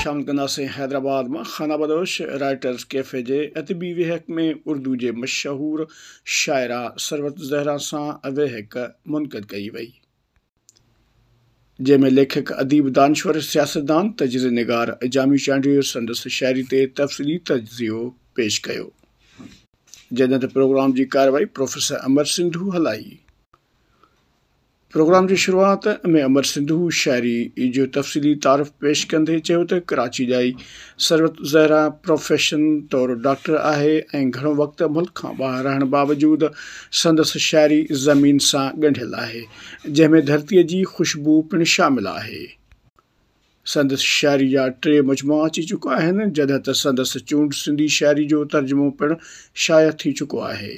शामिल कंदासीं हैदराबाद में खाना बदोश राइटर्स कैफ़े जे अदबी वेहक में उर्दू जे मशहूर शायरा सरवत ज़हरा सां वेहक मुनक़द कई वई, जंहिंमें लेखक अदीब दानश्वर सियासतदान तजज़िये निगार जामी चांडियो संदसि शायरी ते तफ़सीली तजिज़ियो पेश कयो। जॾहिं त प्रोग्राम जी कार्रवाई प्रोफेसर अमर सिंधु हलाई। प्रोग्राम की शुरुआत में अमर सिंधु शायरी जो तफ़सीली तारफ़ पेश कंदे चयो त कराची जा सरवत ज़हरा प्रोफेशन तौर डॉक्टर आहे ऐं घणो वक़्तु मुल्क खां ॿाहिरि रहण बावजूद संदसि शायरी ज़मीन सां ॻंढियल आहे, जंहिंमें धरतीअ जी ख़ुशबू पिणु शामिल आहे। संदसि शायरी जा 3 मजमुआ अची चुका आहिनि, जॾहिं त संदसि चूंड सिंधी शायरी जो तर्जुमो पिणु शाया थी चुको आहे।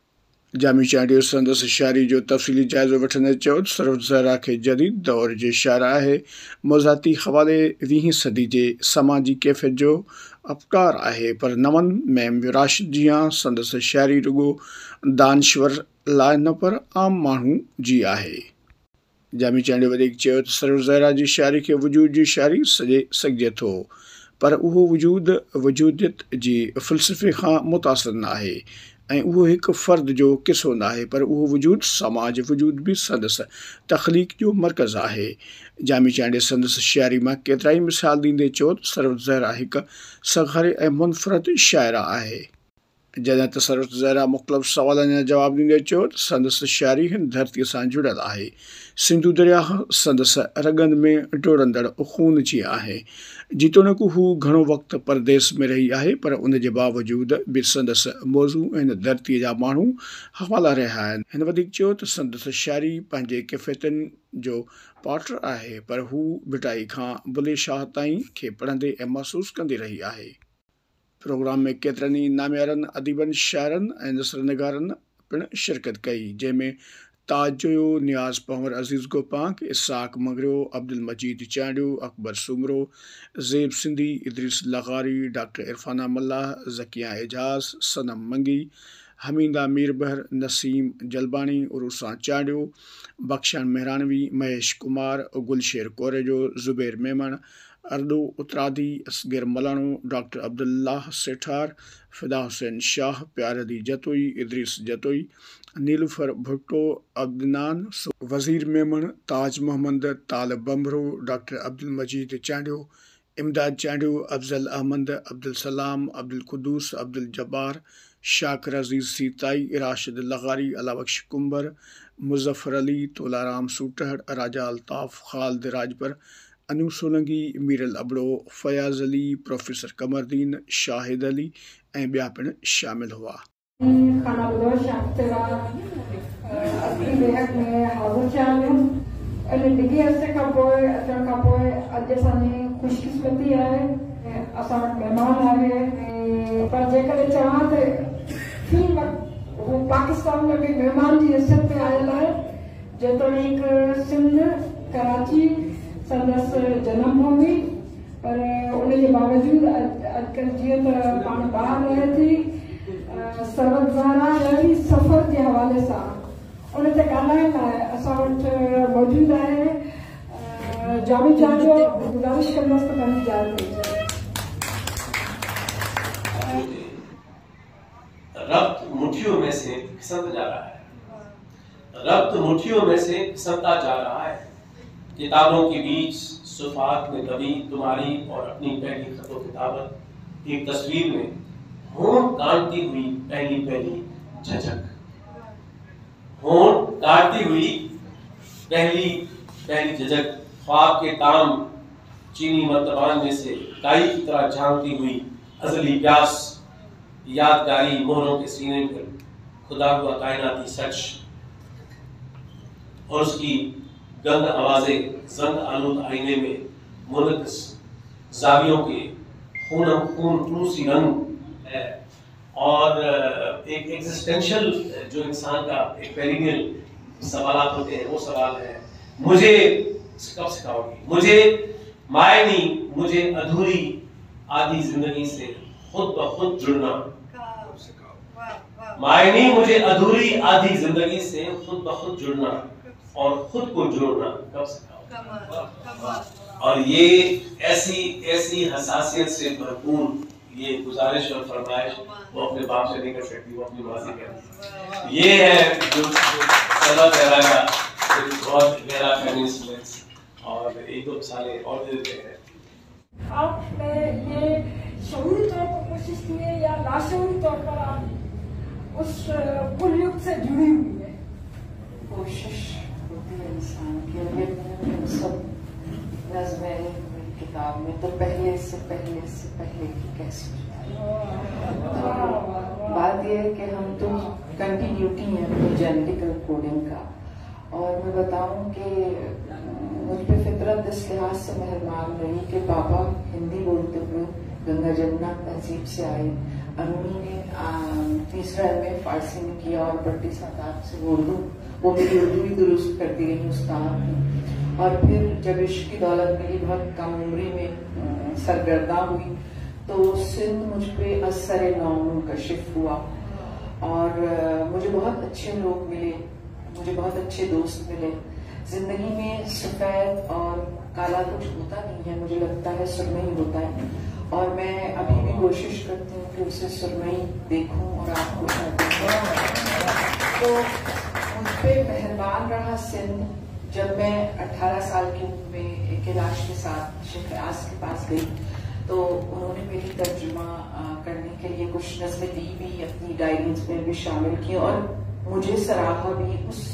जामी चांडियो संदसि शायरी जो तफ़सीली जाइज़ो वठंदे चयो त सरवत ज़हरा के जदीद दौर जे शायर आहे। मोज़ाती हवाले 20वीं सदी जे समाजी कैफ़ियत जो अपकार आहे, पर नवन में विरासत जियां संदसि शायरी रुगो दानश्वर लाइ न पर आम माण्हू जी आहे। जामी चांडियो वधीक चयो त सरवत ज़हरा जी शायरी के वजूद जी शायरी सघिजे थो, पर उहो वजूदियत जी फ़लसफ़े खां मुतासिर न आहे ऐं उहो हिकु फ़र्द जो किस्सो न आहे, पर उहो वजूद समाज वजूद भी संदसि तख़लीक़ जो मरकज़ आहे। जामी चांडियो संदसि शायरी में केतिराई मिसाल ॾींदे चयो त सरवत ज़हरा हिकु सग़ारे ऐं मुनफ़रद शायरा आहे। जॾहिं त सरवत ज़हरा मुख़्तलिफ़ सवालनि जा जवाब ॾींदे चयो त संदसि शायरी हिन धरतीअ सां जुड़ियल आहे। सिंधु दरिया संदसि रगनि में डोड़ंदड़ खून जी आहे। जेतोणीकि हू घणो वक़्तु परदेस में रही आहे, पर उन जे बावजूद भी संदसि मौज़ू हिन धरतीअ जा माण्हू हवाला रहिया आहिनि। हिन वधीक चयो त संदसि शायरी पंहिंजे कैफ़ियतुनि जो पाटर आहे, पर हू भिटाई खां बुले शाह ताईं खे पढ़ंदे ऐं महसूस कंदी रही आहे। प्रोग्राम में केतिरनि ई नामियारनि अदीबनि, शायरनि ऐं नसरनिगारनि पिणु शिरकत कई, जंहिंमें ताज जोयो, नियाज़ पंवर, अज़ीज़ गोपांक, इसाक मगरियो, अब्दुल मजीद चांडियो, अकबर सुमरो, ज़ेब सिंधी, इदरीस लगारी, डॉक्टर इरफाना मल्लाह, ज़किया एजाज़, सनम मंगी, हमीदा मीरबहर, नसीम जलबानी, उरूसा Chandio, बख्शान मेहरानवी, Mahesh Kumar, Gulsher कोरेजो, Zubair Memon, Ardo Utradi, Asghar Malano, doctor Abdullah Sethar, Fida Hussain Shah, Pyardi Jatoi, Idrees Jatoi, Nilofar Bhutto, Abdnan Wazir Memon, Taj Mohammad, Talib Bhambhro, doctor Abdul Majeed Chandio, Imdad Chandio, Afzal Ahmed, Abdul Salam, Abdul Qudoos, Abdul Jabbar, Shakir Aziz Sitai, Rashid Lagari, Allahbakhsh Kumbhar, Muzaffar Ali, Tolaram Sutahar, Raja Altaf, Khalid Rajbar, Anu Solangi, Miral Abro, Fayaz Ali, professor Qamardin, Shahid Ali ऐं ॿिया पिणु शामिल हुआ। खाना बदोश अदबी वेहक में हाज़िर थिया आहियूं। इन डिघे अरसे खां पोइ अचण खां पोइ अॼु असांजी ख़ुशकिस्मती आहे असां वटि महिमान आहे, पर जेकॾहिं चवां त फी वक़्तु हू पाकिस्तान में भी महिमान जी हैसियत में आयल आहे, जेतोणीकि सिंध कराची संदसि जनम भूमि, पर उन जे बावजूद अॼुकल्ह जीअं त पाण ॿाहिरि रहे थी, सरवत ज़हरा शायरी सफ़र के हवाले सां उन ते ॻाल्हाइण लाइ असां वटि मौजूदु आहे जामी चांडियो। गुज़ारिश कंदसि त पंहिंजी जाइ ॾिजे। रब्त मुट्ठियों में से खिसकता जा रहा है, रब्त मुट्ठियों में से खिसकता जा रहा है। किताबों के बीच सुफ़हात में कभी तुम्हारी और अपनी पहली खतो किताबत, एक तस्वीर में होंठ काटती हुई पहली झझक, होंठ काटती हुई पहली झझक, ख्वाब के ताम चीनी मर्तबान में से काई की तरह झांकती हुई अज़ली प्यास, यादगारी मोहरों के सीने पर खुदा हुआ कायनाती सच और उसकी गंद आवाज़ें जंग आलूद आईने में मुनक़िस ज़ावियों के खून टूसी रंग है, और एक एग्जिस्टेंशियल जो इंसान का एक पेरिनियल सवालात होते हैं, वो सवाल है मुझे कब सिखाओगी, मुझे मायनी, मुझे अधूरी आधी जिंदगी से खुद ब खुद जुड़ना, मायनी मुझे अधूरी आधी जिंदगी से खुद ब खुद जुड़ना और खुद को जोड़ना कब सिखाओ। और ये ऐसी हसासियत से भरपूर ये गुजारिश और फरमाइश वो अपने बाप से नहीं कर सकती, वो अपनी माँ से करती। ये है जो सदा जहरा का एक बहुत गहरा फेमिनिस्ट और एक दो साले और दे देते हैं। आपने ये शऊरी तौर पर कोशिश की है या लाशऊरी तौर पर आप उस कुल युग से जुड़ी हुई है? कोशिश होती है इंसान की। सब नज़्में किताब में तो पहले से की कैसे बात यह है कि हम तो कंटिन्यूटी है अपनी जेनेटिकल कोडिंग का। और मैं बताऊं कि मुझ पे फितरत इस लिहाज से मेहरबान रही कि पापा हिंदी बोलते हुए गंगा जमुना तहजीब से आए, अम्मी ने तीसरा MA फारसी में किया और बट्टी सादात से उर्दू, वो मेरी उर्दू भी दुरुस्त करती रही उस्ताद ने। और फिर जब इश्क की दौलत मिली, बहुत कम उम्री में सरगर्दा हुई, तो सिंध मुझ पे असर नौ मुनकशिफ हुआ। और मुझे बहुत अच्छे लोग मिले, मुझे बहुत अच्छे दोस्त मिले। जिंदगी में सफेद और काला कुछ होता नहीं है, मुझे लगता है सुरमई होता है। और मैं अभी भी कोशिश करती हूँ कि उसे सुरमई देखूं और आपको तो मुझ पे मेहरबान रहा सिंध। जब मैं 18 साल की उम्र में एक इलाज के साथ शेख रियाज के पास गई, तो उन्होंने मेरी तर्जुमा करने के लिए कुछ नज़में दी भी, अपनी डायरीज में भी शामिल की और मुझे सराहा भी उस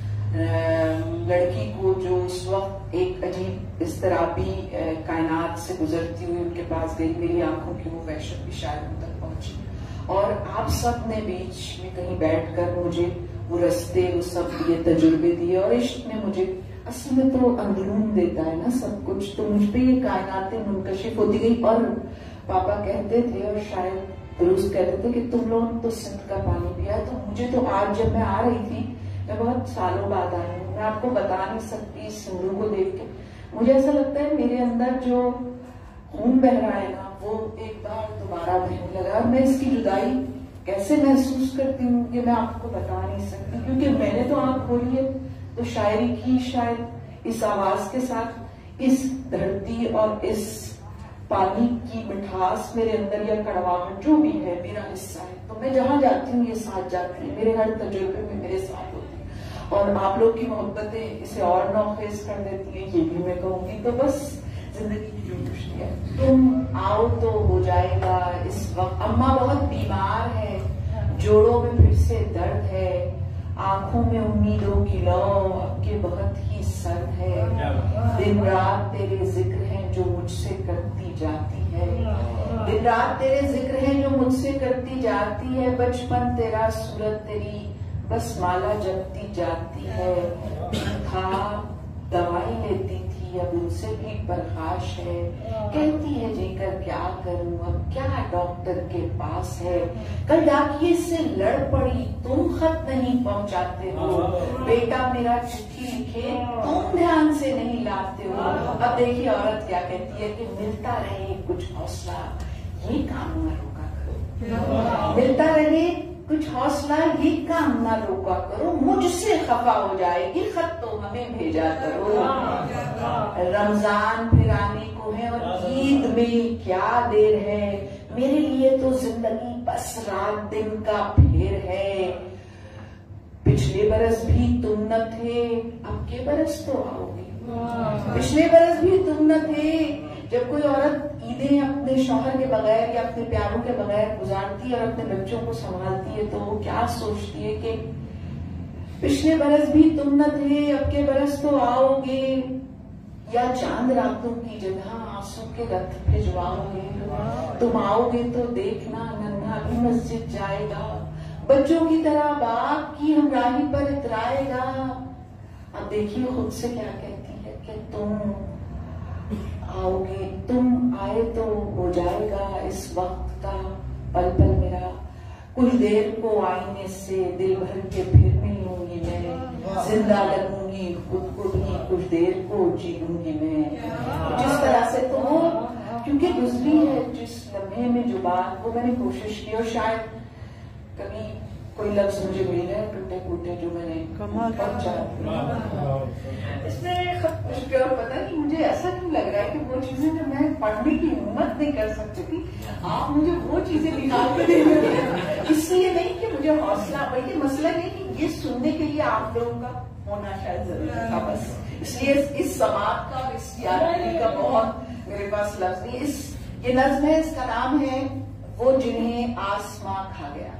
लड़की को जो उस वक्त एक अजीब इज़्तिराबी कायनात से गुजरती हुई उनके पास गई। मेरी आंखों की वो वहशत भी शायद उन तक पहुंची। और आप सब ने बीच में कहीं बैठकर मुझे वो रास्ते, वो सब ये तजुर्बे दिए। और इश्क ने मुझे असल में तो अंदरून देता है ना सब कुछ, तो मुझ पे ये कायनातें मुनकशिफ होती गई। और पापा कहते थे और शायद दुरुस्त कहते थे कि तुम लोगों ने तो सिंध का पानी पिया। तो मुझे तो आज जब मैं आ रही थी, मैं बहुत सालों बाद आई हूँ, मैं आपको बता नहीं सकती इस सिंधु को देख के मुझे ऐसा लगता है मेरे अंदर जो खून बह रहा है ना, वो एक बार दोबारा बहने लगा। और मैं इसकी जुदाई कैसे महसूस करती हूँ कि मैं आपको बता नहीं सकती, क्योंकि मैंने तो आंख खोली है तो शायरी की, शायद इस आवाज के साथ इस धरती और इस पानी की मिठास मेरे अंदर या कड़वाहट जो भी है मेरा हिस्सा है। तो मैं जहां जाती हूँ ये साथ जाती है, मेरे हर तजुर्बे में मेरे साथ होती है। और आप लोग की मोहब्बतें इसे और नौखेज कर देती है, ये भी मैं कहूंगी। तो बस जिंदगी की जो खुशी है, तुम आओ तो हो जाएगा। इस वक्त अम्मा बहुत बीमार है, जोड़ों में फिर से दर्द है, आंखों में उम्मीदों की लौ अब के बहुत ही सर्द है। दिन रात तेरे जिक्र हैं जो मुझसे करती जाती है, दिन रात तेरे जिक्र हैं जो मुझसे करती जाती है। बचपन तेरा, सूरत तेरी, बस माला जपती जाती है। था दवाई लेती थी, अब उनसे भी बर्खाश है। कहती है जीकर क्या करूं, अब क्या डॉक्टर के पास है। कल डाकिये से लड़ पड़ी, तुम खत नहीं पहुंचाते हो। बेटा मेरा चिट्ठी लिखे, तुम ध्यान से नहीं लाते हो। अब देखिए औरत क्या कहती है कि मिलता रहे कुछ हौसला, ये काम न रोका करो। मिलता रहे कुछ हौसला, ये काम ना रोका करो। मुझसे खफा हो जाएगी, खत तो हमें भेजा करो। रमजान फिर आने को है और ईद में क्या देर है। मेरे लिए तो जिंदगी बस रात दिन का फेर है। पिछले बरस भी तुम न थे, अब के बरस तो आओगे। पिछले बरस भी तुम न थे। जब कोई औरत ईदें अपने शौहर के बगैर या अपने प्यारों के बगैर गुजारती है और अपने बच्चों को संभालती है, तो वो क्या सोचती है कि पिछले बरस भी तुम न थे, अब के बरस तो आओगे। या चांद रातों की जगह आंसू के रथ भिजवाओगे। तुम आओगे तो देखना नन्हा भी मस्जिद जाएगा, बच्चों की तरह बाप की हमराही पर इतराएगा। अब देखिए खुद से क्या कहती है कि तुम आओगे, तुम आए तो हो जाएगा इस वक्त का पल पल मेरा। कुछ देर को आईने से दिल भर के फिर मिलूंगी मैं, जिंदा लगूंगी खुद को भी कुछ देर को जी लूंगी मैं। जिस तरह से तो वो क्योंकि गुजरी है जिस लम्हे में जो बात, वो मैंने कोशिश की। और शायद कभी कोई लफ्ज मुझे मिल गए टूटे फूटे जो मैंने पहुंचा। इसमें पता नहीं मुझे ऐसा क्यों लग रहा है कि वो चीजें जो मैं पढ़ने की हिम्मत नहीं कर सकती थी, आप मुझे वो चीजें निकाल के दे रहे हैं। इसलिए नहीं कि मुझे हौसला, बल्कि मसला नहीं कि ये सुनने के लिए आप लोगों का होना शायद जरूरी था बस। इसलिए इस समाज का, इस यादगिरी का बहुत मेरे पास लफ्ज नहीं। ये नज्म है, इसका नाम है वो जिन्हें आसमां खा गया।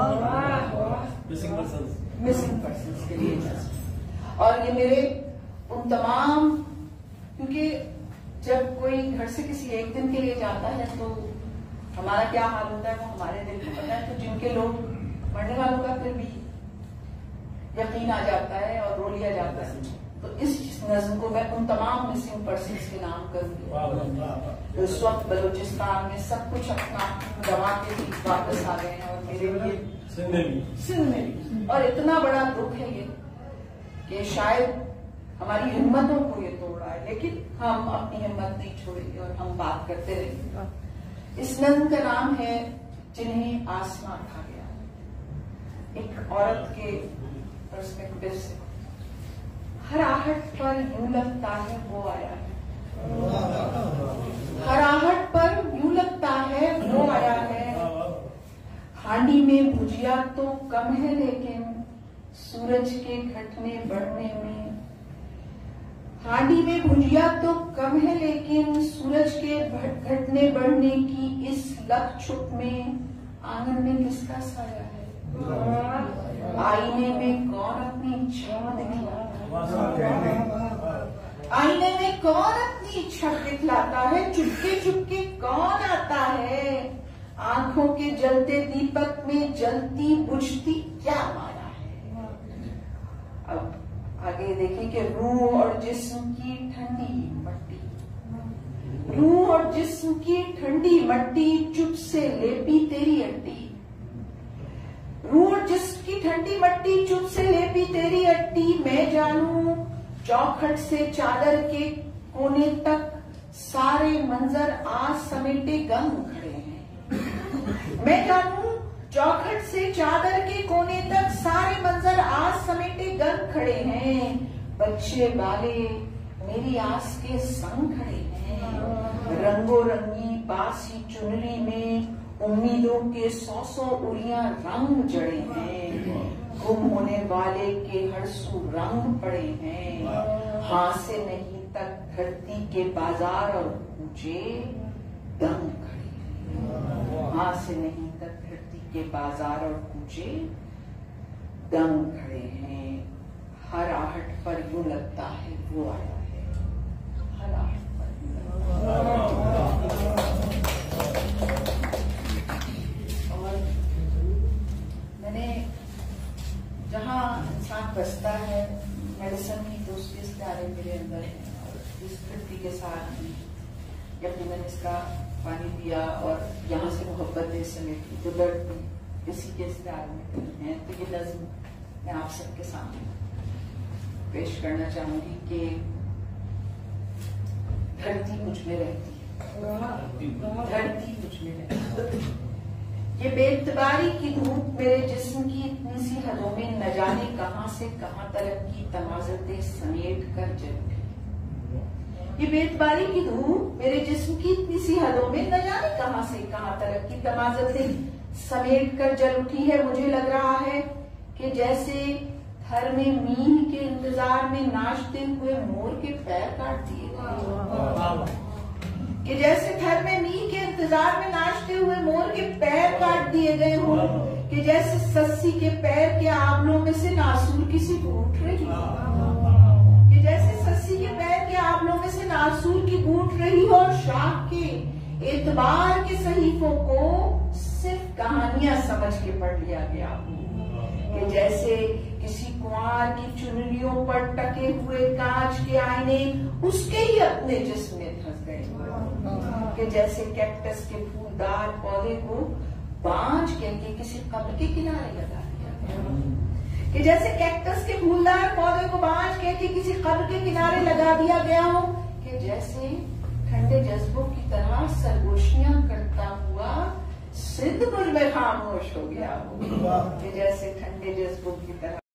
मिसिंग पर्सन्स के लिए नज्म। और ये मेरे उन तमाम, क्योंकि जब कोई घर से किसी एक दिन के लिए जाता है तो हमारा क्या हाल होता है वो हमारे दिल को पता है। तो जिनके लोग मरने वालों का फिर भी यकीन आ जाता है और रो लिया जाता है। तो इस नज्म को मैं उन तमाम मिसिंग पर्सन्स के नाम करूंगी। उस वक्त बलूचिस्तान में सब कुछ अपना गवा के वापस आ गए हैं और मेरे लिए सिंध में भी। और इतना बड़ा दुख है ये कि शायद हमारी हिम्मतों को ये तोड़ रहा है, लेकिन हम अपनी हिम्मत नहीं छोड़ेंगे और हम बात करते रहेंगे। इस नज्म का नाम है जिन्हें आसमां खा गया। एक औरत के पर्सपेक्टिव से, हर आहट पर यूं लगता है वो आया है, हर आहट पर यूं लगता है वो आया है। हांडी में भुजिया तो कम है लेकिन सूरज के घटने बढ़ने में, हांडी में भुजिया तो कम है लेकिन सूरज के घटने बढ़ने की इस लप छुप में आंगन में किसका साया है। आईने में कौन अपनी छत दिखलाता है, आईने में कौन अपनी छत दिखलाता है, चुपके चुपके कौन आता है। आंखों के जलते दीपक में जलती बुझती क्या माया है। अब आगे देखिए कि रूह और जिस्म की ठंडी मट्टी, रूह और जिस्म की ठंडी मट्टी चुप से लेपी तेरी अट्टी, रूह और जिस्म की ठंडी मट्टी चुप से लेपी तेरी अट्टी। मैं जानू चौखट से चादर के कोने तक सारे मंजर आज समेटे गम खड़े हैं। मैं जानू चौखट से चादर के कोने तक सारे मंजर आज समेटे गम खड़े हैं। बच्चे बाले मेरी आस के संग खड़े हैं। रंगो रंगी बासी चुनरी में उम्मीदों के 100 उड़ियां रंग जड़े हैं। गुम होने वाले के हरसू रंग पड़े हैं। हाथ से नहीं तक धरती के बाजार और पूछे दम खड़े हैं। हाथ से नहीं तक धरती के बाजार और पूछे दम खड़े हैं। हर आहट पर यूं लगता है वो आया है, हर आहट पर यूं लगता है। और मैंने जहाँ इंसान बसता है मेडिसिन की तो उसके इस्तारे मेरे अंदर है और इस पृथ्वी के साथ यकीनन इसका पानी पिया और यहाँ से मोहब्बत ने समेटी तो दर्द भी इसी के इस्तारे में है। तो ये नज्म मैं आप सबके सामने पेश करना चाहूंगी कि धरती मुझ में रहती है, धरती मुझ में रहती है। ये बेइतबारी की धूप मेरे जिस्म की इतनी सी हदों में न जाने कहां से कहां तलक की तमाज़तें समेट कर जल उठी। ये बेइतबारी की धूप मेरे जिस्म की इतनी सी हदों में न जाने कहां से कहां तलक की तमाज़तें समेट कर जल उठी है। मुझे लग रहा है कि जैसे थर में मील के इंतजार में नाचते हुए मोर के पैर काट दिए गए, कि जैसे थर में मील के इंतजार में नाचते हुए मोर के पैर काट दिए गए हों, कि जैसे सस्सी के पैर के आंवलों में से नासूर किसी को उठ रही हो, कि जैसे सस्सी के पैर के आंवलों में से नासूर की गूंठ रही हो और शाख के एतबार के सहीफों को सिर्फ कहानियां समझ के पढ़ लिया गया हो, कि जैसे किसी कुंवार की चुनरियों पर टके हुए कांच के आईने उसके ही अपने जिस्म में धंस गए, कि जैसे कैक्टस के फूलदार पौधे को बांझ के किसी कब्र के किनारे लगा दिया गया, कि जैसे कैक्टस के फूलदार पौधे को बांझ के किसी कब्र के किनारे लगा दिया गया हो, कि जैसे ठंडे जज्बों की तरह सरगोशियां करता हुआ सिंध मुझ में खामोश हो गया हो कि जैसे ठंडे जज्बों की तरह